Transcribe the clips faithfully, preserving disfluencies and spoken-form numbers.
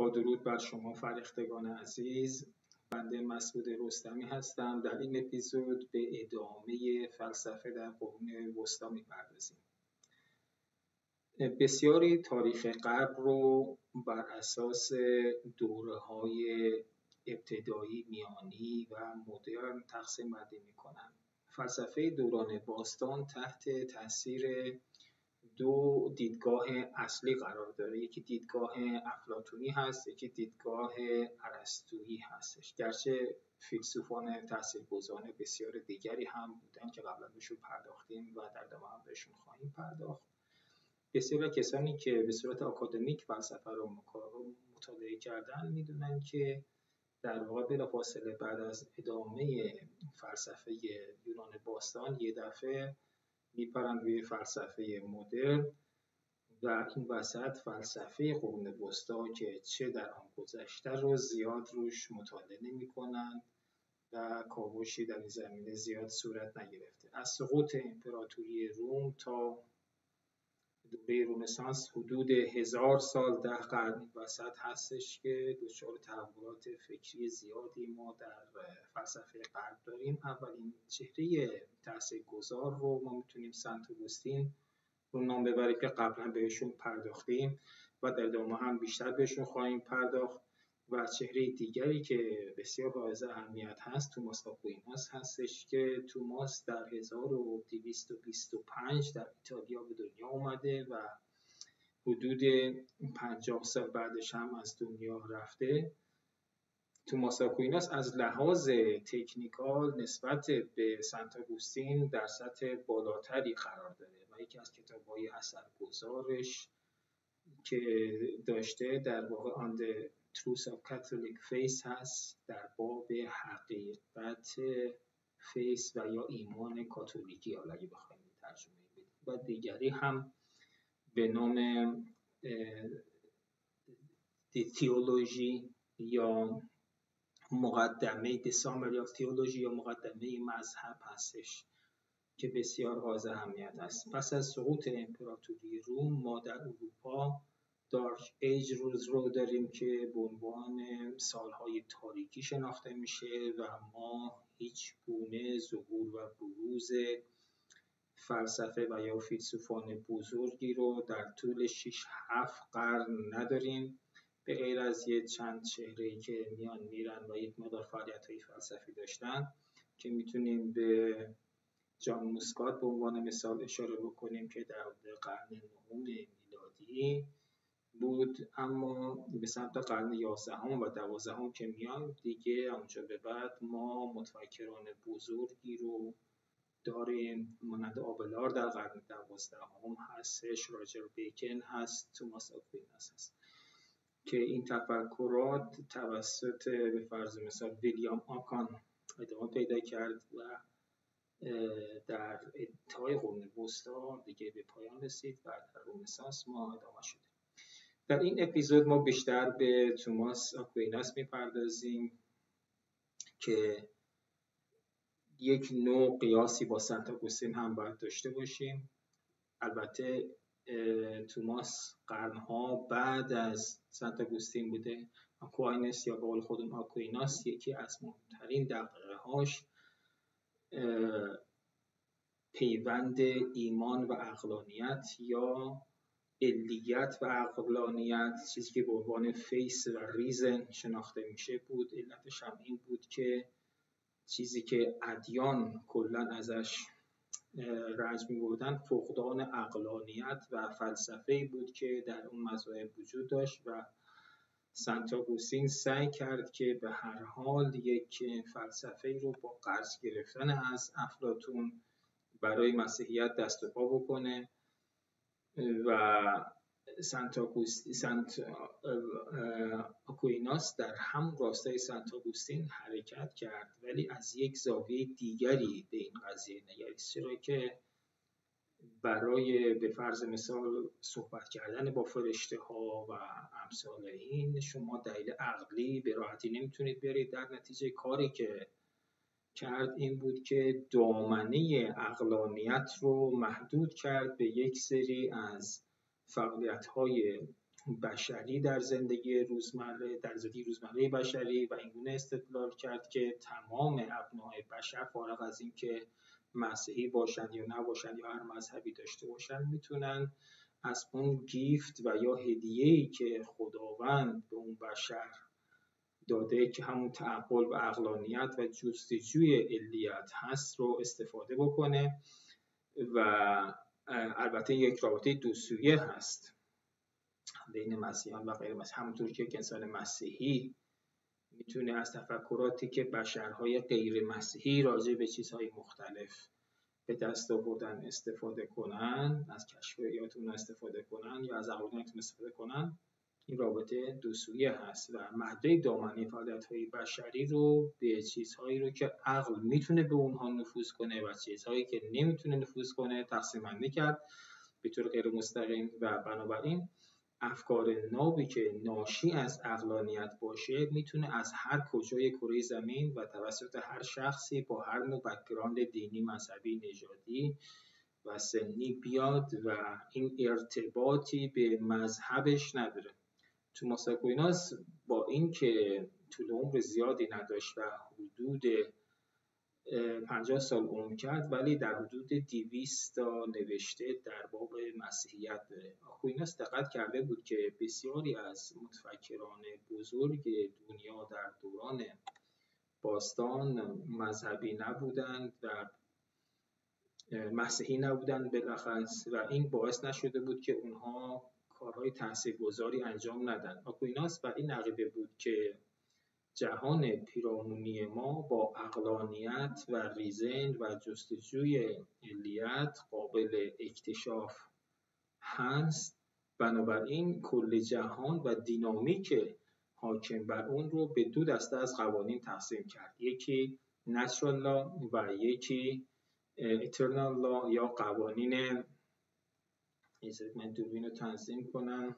با درود بر شما فرهیختگان عزیز، بنده مسعود رستمی هستم. در این اپیزود به ادامه فلسفه در قرون وسطی می‌پردازیم. بسیاری تاریخ غرب رو بر اساس دوره‌های ابتدایی، میانی و مدرن تقسیم بندی می‌کنند. فلسفه دوران باستان تحت تاثیر دو دیدگاه اصلی قرار داره. یکی دیدگاه افلاطونی هست، یکی دیدگاه ارسطویی هستش. گرچه فیلسوفان تاثیرگذار بسیار دیگری هم بودن که قبلا بهشون پرداختیم و در ادامه هم بهشون خواهیم پرداخت. بسیاری کسانی که به صورت آکادمیک فلسفه رو مطالعه کردن میدونن که در واقع بلافاصله بعد از ادامه فلسفه یونان باستان یه دفعه میپرن روی فلسفه مدرن و این وسط فلسفه قرون وسطی که چه در آن گذشته رو زیاد روش مطالعه نمی کنند و کاوشی در این زمینه زیاد صورت نگرفته. از سقوط امپراتوری روم تا دوره رنسانس حدود هزار سال ده قرن این وسط هستش که دچار تحولات فکری زیادی ما در فلسفه غرب داریم. اولین چهره تاثیرگذار رو ما میتونیم سنت اگوستین رو نام ببریم که قبلا بهشون پرداختیم و در ادامه هم بیشتر بهشون خواهیم پرداخت. و چهره دیگری که بسیار حائز اهمیت هست توماس آکویناس هستش که توماس در هزار و دویست و بیست و پنج در ایتالیا به دنیا اومده و حدود پنجاه سال بعدش هم از دنیا رفته. توماس آکویناس از لحاظ تکنیکال نسبت به سنت آگوستین در سطح بالاتری قرار داره و یکی از کتاب‌های اثرگذارش که داشته در واقع On the Truth of Catholic Faith هست، در باب حقیقت فیث و یا ایمان کاتولیکی، حالا اگه بخوایم ترجمه بدیم. و دیگری هم به نام تئولوژی یا مقدمه The Summary of Theology یا مقدمه مذهب هستش که بسیار حائز اهمیت است. پس از سقوط امپراتوری روم ما در اروپا دارک ایج روز رو داریم که به عنوان سالهای تاریکی شناخته میشه و ما هیچ گونه ظهور و بروز فلسفه و یا فیلسوفان بزرگی رو در طول شش هفت قرن نداریم، به غیر از یه چند چهره‌ای که میان میرن و یک مقدار فعالیت‌های فلسفی داشتن که میتونیم به جان موسکات به عنوان مثال اشاره بکنیم که در قرن نهم میلادی بود. اما به سمت قرن یازدهم و دوازدهم که میان دیگه اونجا به بعد ما متفکران بزرگی رو داریم، مانند آبلار در قرن دوازدهم هستش، راجر بیکن هست، توماس آکویناس هست که این تفکرات توسط به فرض مثال ویلیام آکان ادامه پیدا کرد و در انتهای قرون وسطی دیگه به پایان رسید و در رنسانس ما ادامه شده. در این اپیزود ما بیشتر به توماس آکویناس میپردازیم که یک نوع قیاسی با سنت آگوستین هم باید داشته باشیم. البته توماس قرنها بعد از سنت آگوستین بوده. آکویناس یا به قول خودم آکویناس یکی از مهمترین دغدغه‌هاش پیوند ایمان و عقلانیت یا علیت و عقلانیت، چیزی که به عنوان فیث و ریزن شناخته میشه بود. علتش هم این بود که چیزی که ادیان کلا ازش رنج می‌بردن فقدان عقلانیت و فلسفه‌ای بود که در اون مذاهب وجود داشت و سنت آگوستین سعی کرد که به هر حال یک فلسفه‌ای رو با قرض گرفتن از افلاطون برای مسیحیت دست و پا بکنه و سنت آگوستین سنت آکویناس در هم راستای سنت آگوستین حرکت کرد، ولی از یک زاویه دیگری به این قضیه نگریست، چرا که برای به فرض مثال صحبت کردن با فرشته ها و امثال این شما دلیل عقلی به راحتی نمیتونید برید. در نتیجه کاری که کرد این بود که دامنه عقلانیت رو محدود کرد به یک سری از فعالیت‌های بشری در زندگی روزمره در زندگی روزمره بشری و اینگونه استدلال کرد که تمام ابناء بشر فارغ از اینکه مسیحی باشند یا نباشند یا هر مذهبی داشته باشند میتونن از اون گیفت و یا هدیه‌ای که خداوند به اون بشر داده که همون تعقل و عقلانیت و جستجوی علیت هست رو استفاده بکنه و البته یک رابطه دو سویه هست بین مسیحیان و غیر مسیحیان، همونطور که انسان مسیحی میتونه از تفکراتی که بشرهای غیر مسیحی راجع به چیزهای مختلف به دست آوردن استفاده کنن، از کشفیاتون استفاده کنن یا از عقلانیتون استفاده کنن. این رابطه دو سویه هست و ماده دامنه فعالیت‌های بشری رو به چیزهایی رو که عقل میتونه به اونها نفوذ کنه و چیزهایی که نمیتونه نفوذ کنه تقسیم بندی کرد به طور غیر مستقیم و بنابراین افکار نابی که ناشی از عقلانیت باشه میتونه از هر کجای کره زمین و توسط هر شخصی با هر نوع بک‌گراند دینی، مذهبی، نژادی و سنی بیاد و این ارتباطی به مذهبش نداره. توماس آکویناس با اینکه طول عمر زیادی نداشت و حدود پنجاه سال عمر کرد ولی در حدود دویست تا نوشته در باب مسیحیت داره. آکویناس دقت کرده بود که بسیاری از متفکران بزرگ دنیا در دوران باستان مذهبی نبودند و مسیحی نبودند بالاخص و این باعث نشده بود که اونها کارهای تاثیرگذاری انجام ندن. آکویناس بر این عقیده بود که جهان پیرامونی ما با عقلانیت و ریزن و جستجوی علیت قابل اکتشاف هست، بنابراین کل جهان و دینامیک حاکم بر اون رو به دو دسته از قوانین تقسیم کرد، یکی natural law و یکی eternal law یا قوانین، من دوربین رو تنظیم کنم،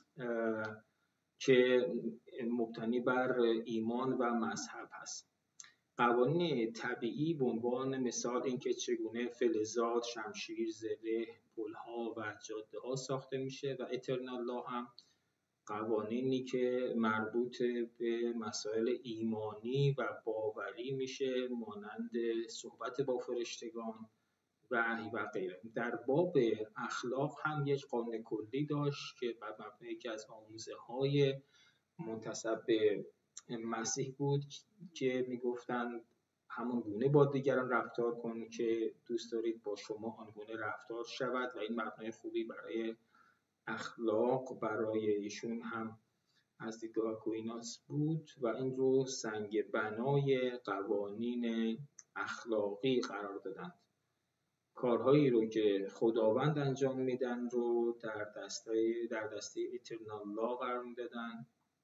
که مبتنی بر ایمان و مذهب هست. قوانین طبیعی به عنوان مثال اینکه چگونه فلزات، شمشیر، زره، پل‌ها و جاده‌ها ساخته میشه و اترنال لا هم قوانینی که مربوط به مسائل ایمانی و باوری میشه مانند صحبت با فرشتگان وحی و غیره. در باب اخلاق هم یک قانون کلی داشت که بر مبنای یکی از آموزه‌های منتسب به مسیح بود که میگفتند همون گونه با دیگران رفتار کن که دوست دارید با شما آنگونه رفتار شود و این مبنای خوبی برای اخلاق برای ایشون هم از دیدگاه آکویناس بود و این رو سنگ بنای قوانین اخلاقی قرار دادند. کارهایی رو که خداوند انجام میدن رو در دسته در دسته اترنال لا قرار میدادن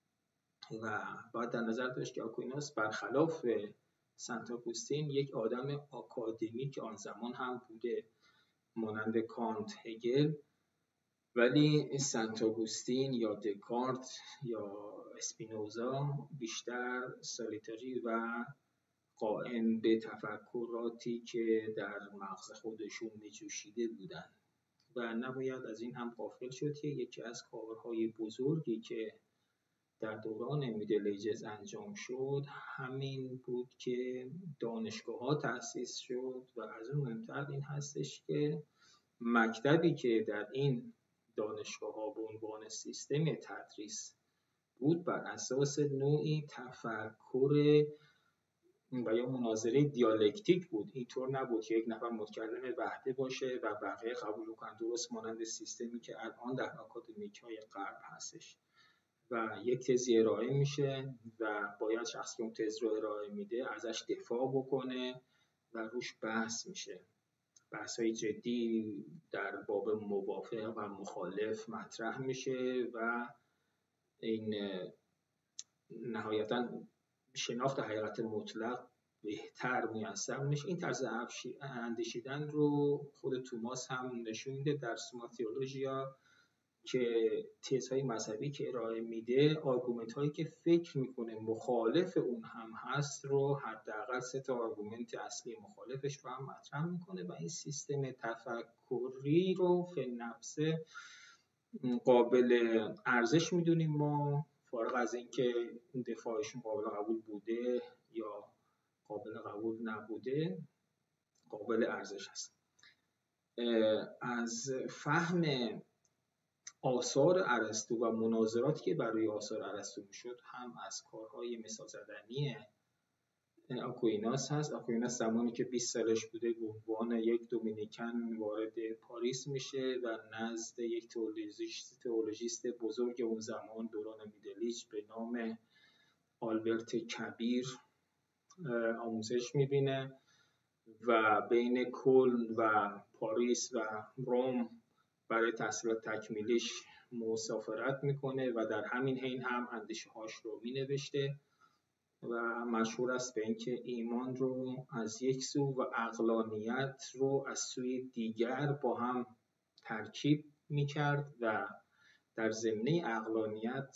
و باید در نظر داشت که آکویناس برخلاف سنت آگوستین یک آدم آکادمیک آن زمان هم بوده مانند کانت، هگل، ولی سنت آگوستین یا دکارت یا اسپینوزا بیشتر سالیتاری و قائم به تفکراتی که در مغز خودشون میجوشیده بودن و نباید از این هم غافل شد که یکی از کارهای بزرگی که در دوران میدل ایجز انجام شد همین بود که دانشگاه ها تأسیس شد و از اون مهمتر این هستش که مکتبی که در این دانشگاه ها به عنوان سیستم تدریس بود بر اساس نوعی تفکر و یا مناظره دیالکتیک بود. اینطور نبود که یک نفر متکلم وحده باشه و بقیه قبول کنند، درست مانند سیستمی که الان در آکادمیک های غرب هستش و یک تزی ارائه میشه و باید شخصی که اون تز رو ارائه میده ازش دفاع بکنه و روش بحث میشه. بحث های جدی در باب موافق و مخالف مطرح میشه و این نهایتاً شناخت حقیقت مطلق بهتر میسر میشه. این طرز اندیشیدن رو خود توماس هم نشون میده در سوما تئولوژیا که تزهای مذهبی که ارائه میده آرگومنت هایی که فکر میکنه مخالف اون هم هست رو حداقل سه تا آرگومنت اصلی مخالفش رو هم مطرح میکنه و این سیستم تفکری رو فی نفسه قابل ارزش میدونیم ما، فارغ از اینکه دفاعشون قابل قبول بوده یا قابل قبول نبوده قابل ارزش هست. از فهم آثار ارسطو و مناظراتی که برای آثار ارسطو میشد هم از کارهای مثال زدنی آکویناس هست. آکویناس زمانی که بیست سالش بوده به عنوان یک دومینیکن وارد پاریس میشه و نزد یک تئولوژیست تئولوژیست بزرگ اون زمان دوران میدلیج به نام آلبرت کبیر آموزش میبینه و بین کلن و پاریس و روم برای تحصیلات تکمیلیش مسافرت میکنه و در همین حین هم اندیشه هاش رو مینوشته و مشهور است به اینکه ایمان رو از یک سو و عقلانیت رو از سوی دیگر با هم ترکیب میکرد و در زمینه عقلانیت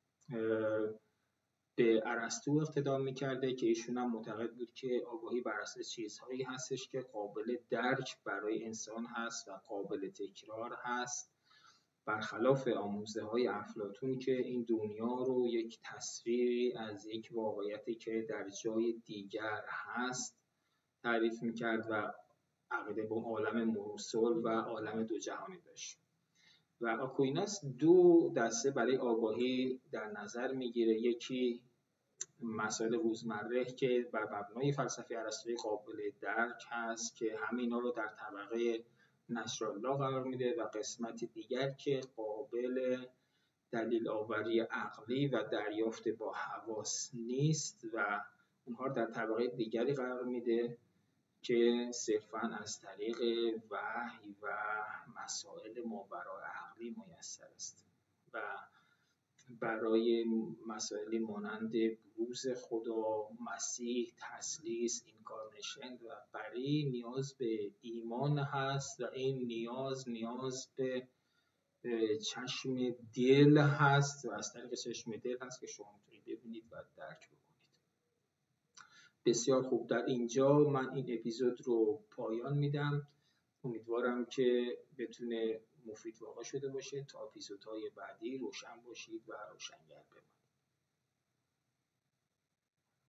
به ارسطو اقتدا میکرده که ایشون هم معتقد بود که آگاهی بر اساس چیزهایی هستش که قابل درک برای انسان هست و قابل تکرار هست، برخلاف آموزه های افلاطون که این دنیا رو یک تصویری از یک واقعیتی که در جای دیگر هست تعریف میکرد و عقیده به عالم موصول و عالم دو جهانی داشت. و آکویناس دو دسته برای آگاهی در نظر میگیره، یکی مسائل روزمره که بر مبنای فلسفه ارسطویی قابل درک هست که همینا رو در طبقه نشرالله قرار میده و قسمت دیگر که قابل دلیل آوری عقلی و دریافت با حواس نیست و اونها در طبقه دیگری قرار میده که صرفاً از طریق وحی و مسائل ماورای عقلی میسر است و برای مسائلی مانند بروز خدا، مسیح، تثلیث، اینکارنیشن و بقیه نیاز به ایمان هست و این نیاز نیاز به چشم دل هست و از طریق چشم دل هست که شما میتونید ببینید و درک بکنید. بسیار خوب، در اینجا من این اپیزود رو پایان میدم. امیدوارم که بتونه مفید واقع شده باشه. تا اپیزودهای بعدی روشن باشید و روشنگر بمانید.